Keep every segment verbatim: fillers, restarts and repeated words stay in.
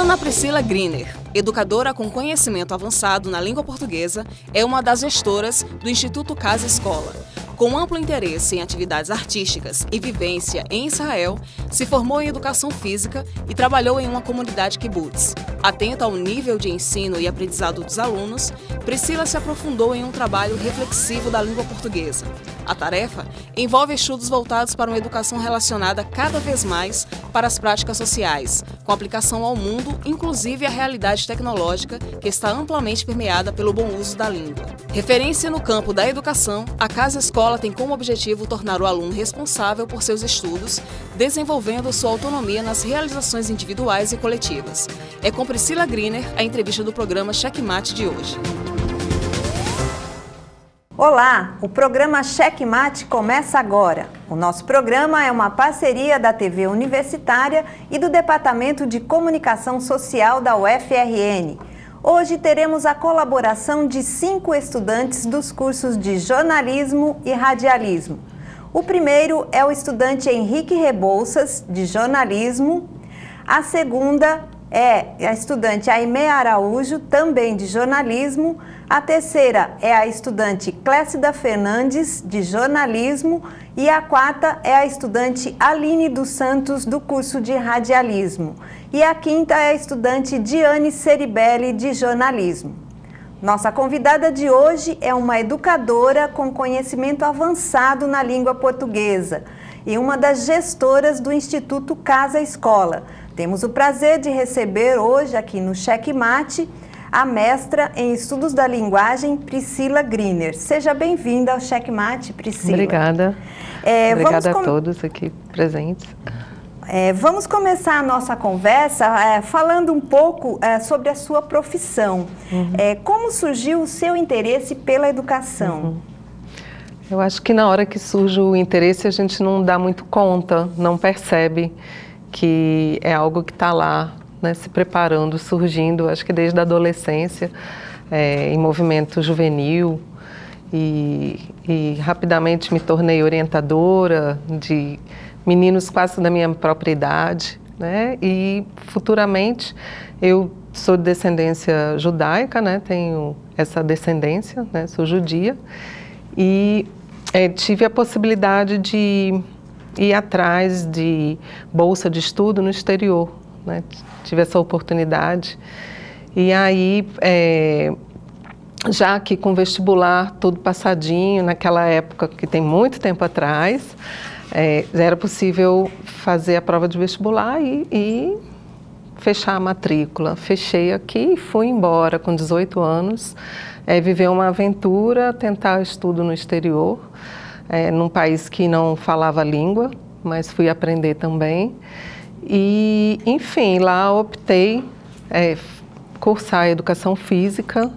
Ana Priscila Griner, educadora com conhecimento avançado na língua portuguesa, é uma das gestoras do Instituto Casa Escola. Com amplo interesse em atividades artísticas e vivência em Israel, se formou em educação física e trabalhou em uma comunidade kibbutz. Atenta ao nível de ensino e aprendizado dos alunos, Priscila se aprofundou em um trabalho reflexivo da língua portuguesa. A tarefa envolve estudos voltados para uma educação relacionada cada vez mais para as práticas sociais, com aplicação ao mundo, inclusive à realidade tecnológica que está amplamente permeada pelo bom uso da língua. Referência no campo da educação, a Casa Escola tem como objetivo tornar o aluno responsável por seus estudos, desenvolvendo sua autonomia nas realizações individuais e coletivas. É com Priscila Griner a entrevista do programa Checkmate de hoje. Olá, o programa Checkmate começa agora. O nosso programa é uma parceria da T V Universitária e do Departamento de Comunicação Social da U F R N. Hoje teremos a colaboração de cinco estudantes dos cursos de jornalismo e radialismo. O primeiro é o estudante Henrique Rebouças, de jornalismo. A segunda é a estudante Aimee Araújo, também de jornalismo. A terceira é a estudante Clécida Fernandes, de jornalismo. E a quarta é a estudante Aline dos Santos, do curso de radialismo. E a quinta é a estudante Diane Ceribelli, de jornalismo. Nossa convidada de hoje é uma educadora com conhecimento avançado na língua portuguesa e uma das gestoras do Instituto Casa Escola. Temos o prazer de receber hoje aqui no Checkmate a mestra em Estudos da Linguagem, Priscila Griner. Seja bem-vinda ao Checkmate, Priscila. Obrigada. É, Obrigada a todos aqui presentes. É, vamos começar a nossa conversa é, falando um pouco é, sobre a sua profissão. Uhum. É, como surgiu o seu interesse pela educação? Uhum. Eu acho que na hora que surge o interesse a gente não dá muito conta, não percebe que é algo que está lá, né, se preparando, surgindo, acho que desde a adolescência, é, em movimento juvenil, e, e rapidamente me tornei orientadora de meninos quase da minha própria idade, né, e futuramente eu sou de descendência judaica, né, tenho essa descendência, né, sou judia, e é, tive a possibilidade de ir atrás de bolsa de estudo no exterior, né? Tive essa oportunidade. E aí, é, já que com vestibular tudo passadinho, naquela época, que tem muito tempo atrás, é, era possível fazer a prova de vestibular e, e fechar a matrícula. Fechei aqui e fui embora com dezoito anos, é, viver uma aventura, tentar estudo no exterior, é, num país que não falava a língua, mas fui aprender também. E, enfim, lá optei é, cursar educação física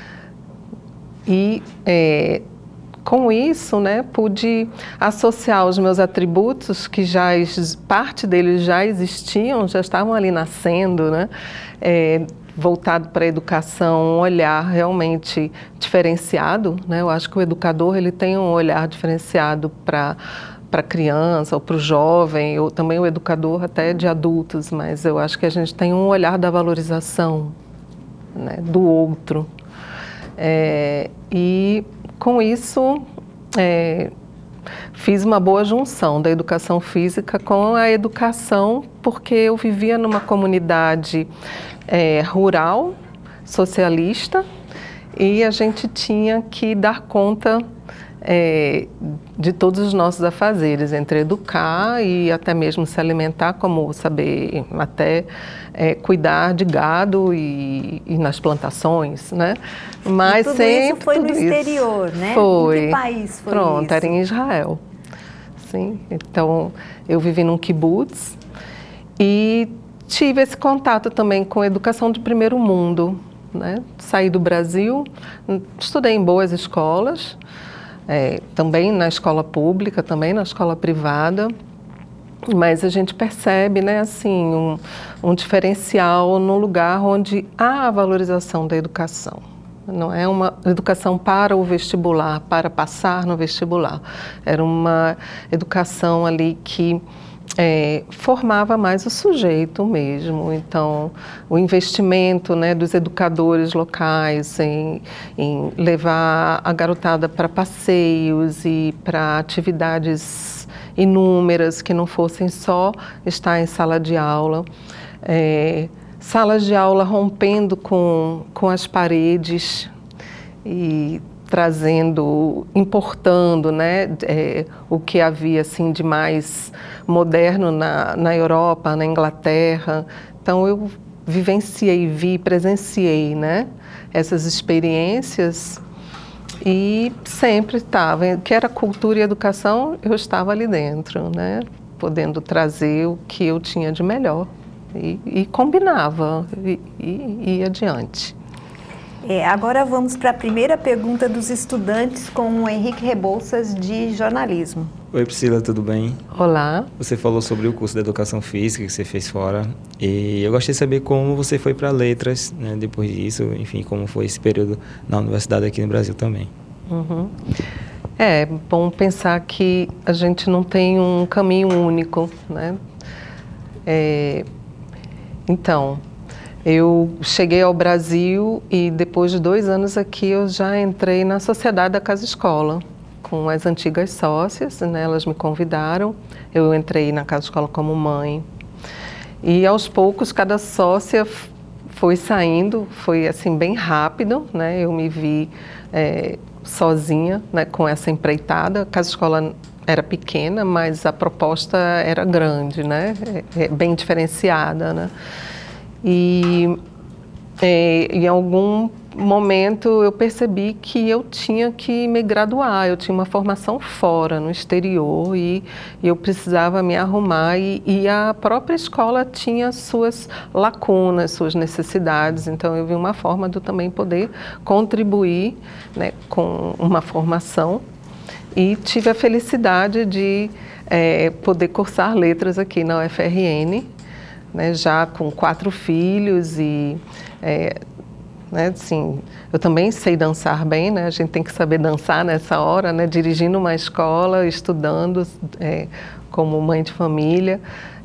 e, é, com isso, né, pude associar os meus atributos, que já, parte deles já existiam, já estavam ali nascendo, né, é, voltado para a educação, um olhar realmente diferenciado, né? Eu acho que o educador ele tem um olhar diferenciado para para a criança ou para o jovem, ou também o educador até de adultos, mas eu acho que a gente tem um olhar da valorização, né, do outro. É, e com isso é, fiz uma boa junção da educação física com a educação, porque eu vivia numa comunidade é, rural, socialista, e a gente tinha que dar conta É, de todos os nossos afazeres, entre educar e até mesmo se alimentar, como saber até é, cuidar de gado e, e nas plantações, né? Mas e tudo sempre, isso foi tudo no isso exterior, né? Foi. Em que país foi Pronto, isso? era em Israel. Sim, então eu vivi num kibbutz e tive esse contato também com a educação de primeiro mundo, né? Saí do Brasil, estudei em boas escolas, É, também na escola pública, também na escola privada, mas a gente percebe, né, assim, um, um diferencial no lugar onde há a valorização da educação. Não é uma educação para o vestibular, para passar no vestibular. Era uma educação ali que É, formava mais o sujeito mesmo, então o investimento, né, dos educadores locais em, em levar a garotada para passeios e para atividades inúmeras que não fossem só estar em sala de aula, é, salas de aula rompendo com, com as paredes e trazendo, importando, né, é, o que havia assim de mais moderno na, na Europa, na Inglaterra. Então eu vivenciei, vi, presenciei, né, essas experiências e sempre estava, que era cultura e educação, eu estava ali dentro, né, podendo trazer o que eu tinha de melhor e, e combinava e, e, e ia adiante. É, agora vamos para a primeira pergunta dos estudantes com o Henrique Rebouças, de jornalismo. Oi Priscila, tudo bem? Olá. Você falou sobre o curso de Educação Física que você fez fora e eu gostaria de saber como você foi para letras, né, depois disso, enfim, como foi esse período na universidade aqui no Brasil também. Uhum. É bom pensar que a gente não tem um caminho único, né? É, então... Eu cheguei ao Brasil e depois de dois anos aqui eu já entrei na Sociedade da Casa Escola com as antigas sócias, né? Elas me convidaram, eu entrei na Casa Escola como mãe e aos poucos cada sócia foi saindo, foi assim bem rápido, né? Eu me vi é, sozinha, né, com essa empreitada. A Casa Escola era pequena, mas a proposta era grande, né? É, é bem diferenciada, né? E é, em algum momento eu percebi que eu tinha que me graduar, eu tinha uma formação fora, no exterior, e, e eu precisava me arrumar, e, e a própria escola tinha suas lacunas, suas necessidades, então eu vi uma forma de eu também poder contribuir, né, com uma formação, e tive a felicidade de é, poder cursar letras aqui na U F R N, né, já com quatro filhos e, é, né, assim, eu também sei dançar bem, né, a gente tem que saber dançar nessa hora, né, dirigindo uma escola, estudando é, como mãe de família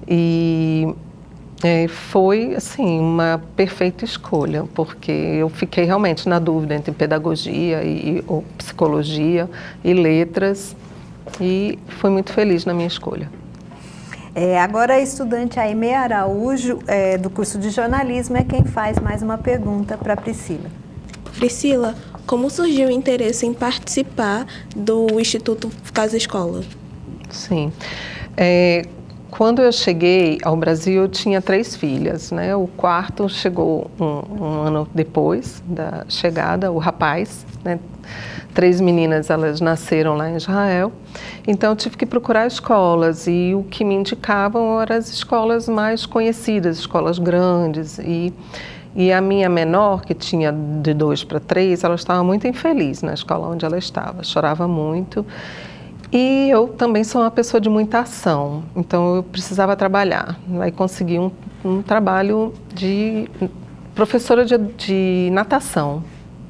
e é, foi, assim, uma perfeita escolha, porque eu fiquei realmente na dúvida entre pedagogia e, ou psicologia e letras e fui muito feliz na minha escolha. É, agora a estudante Aimee Araújo, é, do curso de jornalismo, é quem faz mais uma pergunta para a Priscila. Priscila, como surgiu o interesse em participar do Instituto Casa Escola? Sim, é, quando eu cheguei ao Brasil eu tinha três filhas, né? O quarto chegou um, um ano depois da chegada, o rapaz, né? Três meninas, elas nasceram lá em Israel, então eu tive que procurar escolas e o que me indicavam eram as escolas mais conhecidas, escolas grandes, e, e a minha menor, que tinha de dois para três, ela estava muito infeliz na escola onde ela estava, chorava muito, e eu também sou uma pessoa de muita ação, então eu precisava trabalhar, aí consegui um, um trabalho de professora de, de natação.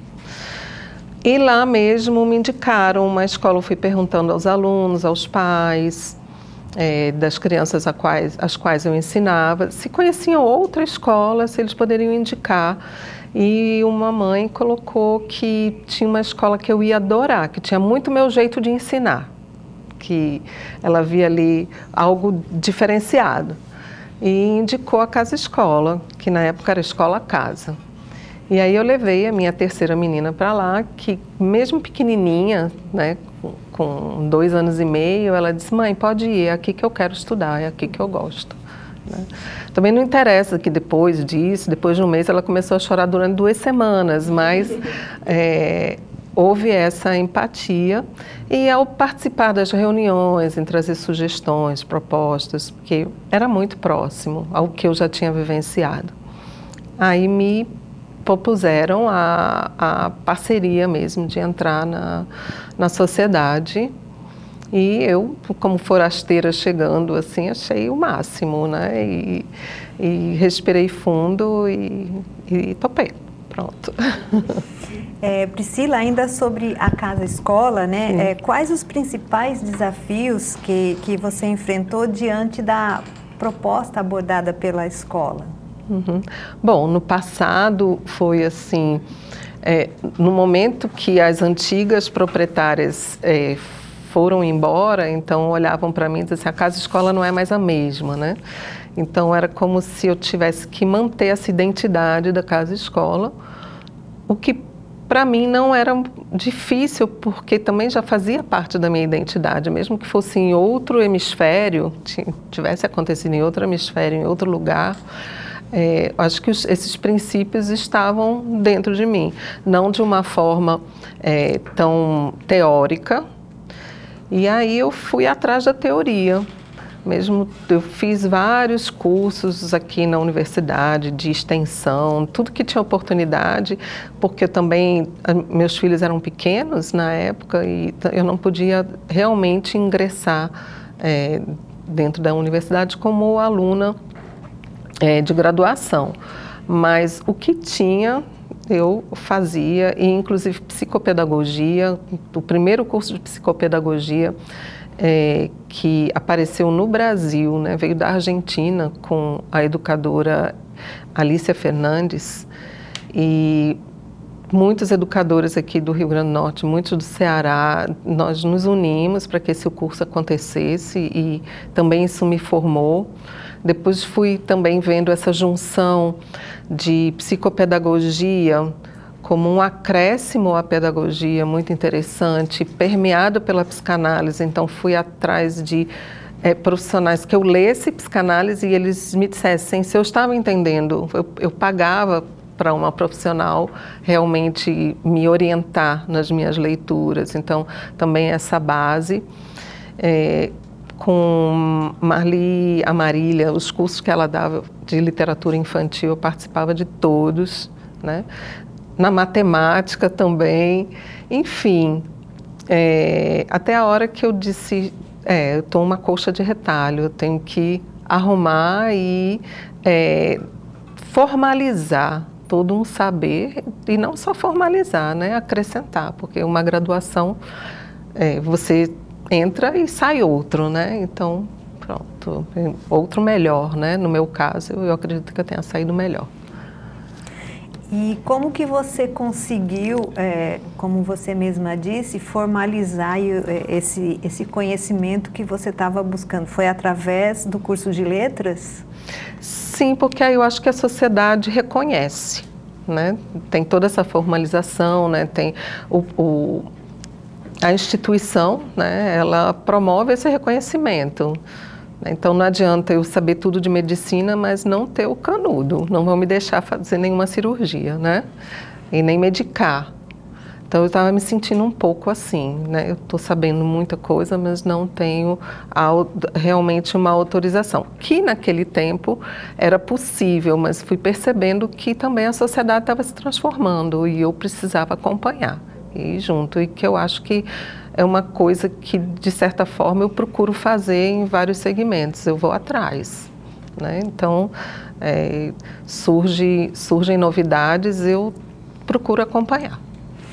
E lá mesmo me indicaram uma escola, eu fui perguntando aos alunos, aos pais, é, das crianças a quais, as quais eu ensinava, se conheciam outra escola, se eles poderiam indicar. E uma mãe colocou que tinha uma escola que eu ia adorar, que tinha muito meu jeito de ensinar, que ela via ali algo diferenciado. E indicou a Casa Escola, que na época era Escola Casa. E aí eu levei a minha terceira menina para lá, que mesmo pequenininha, né, com dois anos e meio, ela disse, mãe, pode ir, é aqui que eu quero estudar, é aqui que eu gosto. Né? Também não interessa que depois disso, depois de um mês, ela começou a chorar durante duas semanas, mas é, houve essa empatia. E ao participar das reuniões, em trazer sugestões, propostas, porque era muito próximo ao que eu já tinha vivenciado, aí me propuseram a, a parceria mesmo de entrar na, na sociedade e eu, como forasteira chegando assim, achei o máximo, né? E, e respirei fundo e, e topei. pronto. É, Priscila, ainda sobre a Casa Escola, né? É, quais os principais desafios que, que você enfrentou diante da proposta abordada pela escola? Uhum. Bom, no passado foi assim, é, no momento que as antigas proprietárias é, foram embora, então olhavam para mim e diziam assim, a Casa Escola não é mais a mesma, né? Então era como se eu tivesse que manter essa identidade da Casa Escola, o que para mim não era difícil, porque também já fazia parte da minha identidade, mesmo que fosse em outro hemisfério, tivesse acontecido em outro hemisfério, em outro lugar, é, acho que os, esses princípios estavam dentro de mim, não de uma forma é, tão teórica, e aí eu fui atrás da teoria. Mesmo eu fiz vários cursos aqui na universidade de extensão, tudo que tinha oportunidade, porque eu também, meus filhos eram pequenos na época e eu não podia realmente ingressar é, dentro da universidade como aluna é, de graduação. Mas o que tinha, eu fazia, e inclusive psicopedagogia, o primeiro curso de psicopedagogia, É, que apareceu no Brasil, né, veio da Argentina com a educadora Alicia Fernandes, e muitos educadores aqui do Rio Grande do Norte, muitos do Ceará, nós nos unimos para que esse curso acontecesse e também isso me formou. Depois fui também vendo essa junção de psicopedagogia como um acréscimo à pedagogia muito interessante, permeado pela psicanálise. Então, fui atrás de é, profissionais que eu lesse psicanálise e eles me dissessem se eu estava entendendo. Eu, eu pagava para uma profissional realmente me orientar nas minhas leituras. Então, também essa base. É, com Marli Amarília, os cursos que ela dava de literatura infantil, eu participava de todos, né? Na matemática também, enfim, é, até a hora que eu disse, é, eu estou uma colcha de retalho, eu tenho que arrumar e é, formalizar todo um saber, e não só formalizar, né, acrescentar, porque uma graduação, é, você entra e sai outro, né, então, pronto, outro melhor, né, no meu caso, eu acredito que eu tenha saído melhor. E como que você conseguiu, é, como você mesma disse, formalizar esse, esse conhecimento que você estava buscando? Foi através do curso de letras? Sim, porque aí eu acho que a sociedade reconhece, né? Tem toda essa formalização, né? Tem o, o, a instituição, né? Ela promove esse reconhecimento. Então não adianta eu saber tudo de medicina, mas não ter o canudo, não vão me deixar fazer nenhuma cirurgia, né? E nem medicar. Então eu estava me sentindo um pouco assim, né? Eu estou sabendo muita coisa, mas não tenho realmente uma autorização. Que naquele tempo era possível, mas fui percebendo que também a sociedade estava se transformando e eu precisava acompanhar e ir junto, e que eu acho que é uma coisa que, de certa forma, eu procuro fazer em vários segmentos, eu vou atrás, né? Então, é, surge, surgem novidades, eu procuro acompanhar.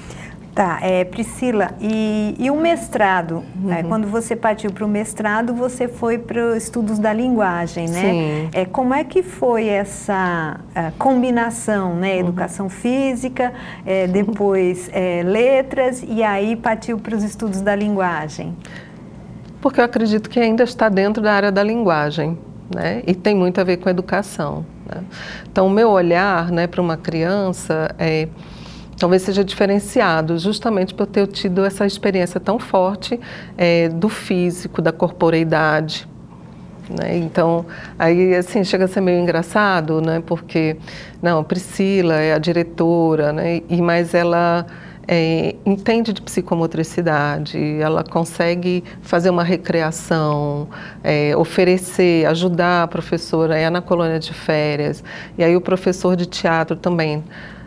Tá, é, Priscila, e, e o mestrado? Uhum. É, quando você partiu para o mestrado, você foi para os estudos da linguagem, né? Sim. É, como é que foi essa combinação, né? Educação uhum. física, é, depois é, letras, e aí partiu para os estudos da linguagem? Porque eu acredito que ainda está dentro da área da linguagem, né? E tem muito a ver com a educação, né? Então, o meu olhar, né, para uma criança é... talvez seja diferenciado, justamente por ter tido essa experiência tão forte é, do físico, da corporeidade, né? Então, aí assim, chega a ser meio engraçado, né? Porque, não, Priscila é a diretora, né? E, mas ela é, entende de psicomotricidade, ela consegue fazer uma recreação, é, oferecer, ajudar a professora, é na colônia de férias, e aí o professor de teatro também.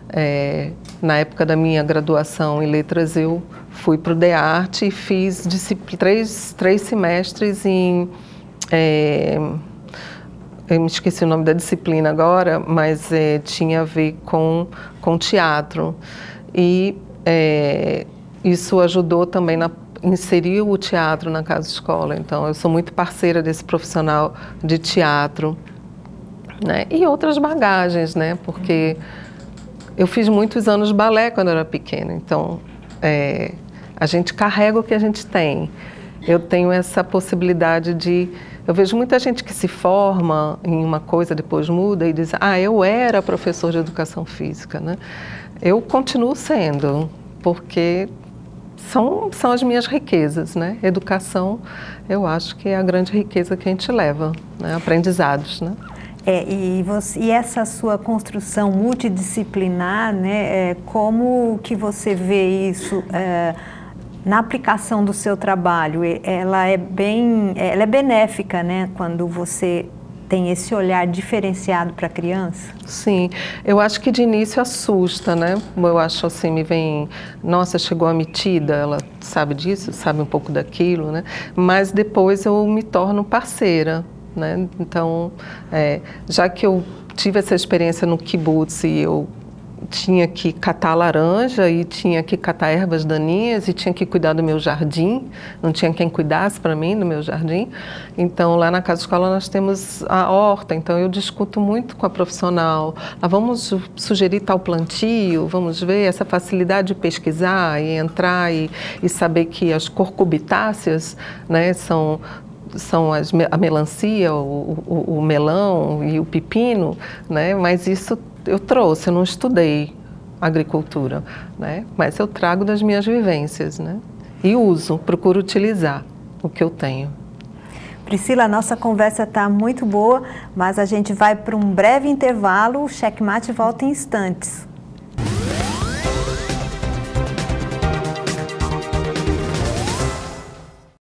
É, na época da minha graduação em letras, eu fui para o DEARTE e fiz três, três semestres em é, eu me esqueci o nome da disciplina agora, mas é, tinha a ver com, com teatro. E é, isso ajudou também na inserir o teatro na casa escola. Então, eu sou muito parceira desse profissional de teatro, né? E outras bagagens, né? Porque eu fiz muitos anos de balé quando eu era pequena. Então, é, a gente carrega o que a gente tem. Eu tenho essa possibilidade de... Eu vejo muita gente que se forma em uma coisa, depois muda e diz, ah, eu era professor de educação física, né? Eu continuo sendo, porque são, são as minhas riquezas, né? Educação, eu acho que é a grande riqueza que a gente leva, né? Aprendizados, né? É, e, você, e essa sua construção multidisciplinar, né? É, como que você vê isso... É, na aplicação do seu trabalho, ela é bem, ela é benéfica, né? Quando você tem esse olhar diferenciado para a criança? Sim, eu acho que de início assusta, né? Eu acho assim, me vem, nossa, chegou a metida, ela sabe disso, sabe um pouco daquilo, né? Mas depois eu me torno parceira, né? Então, é, já que eu tive essa experiência no kibutz e eu tinha que catar laranja e tinha que catar ervas daninhas e tinha que cuidar do meu jardim, não tinha quem cuidasse para mim do meu jardim. Então, lá na casa escola nós temos a horta, então eu discuto muito com a profissional. Ah, vamos sugerir tal plantio, vamos ver essa facilidade de pesquisar e entrar e, e saber que as cucurbitáceas, né, são... são as, a melancia, o, o, o melão e o pepino, né? Mas isso eu trouxe, eu não estudei agricultura, né? Mas eu trago das minhas vivências, né? E uso, procuro utilizar o que eu tenho. Priscila, a nossa conversa está muito boa, mas a gente vai para um breve intervalo, o Checkmate volta em instantes.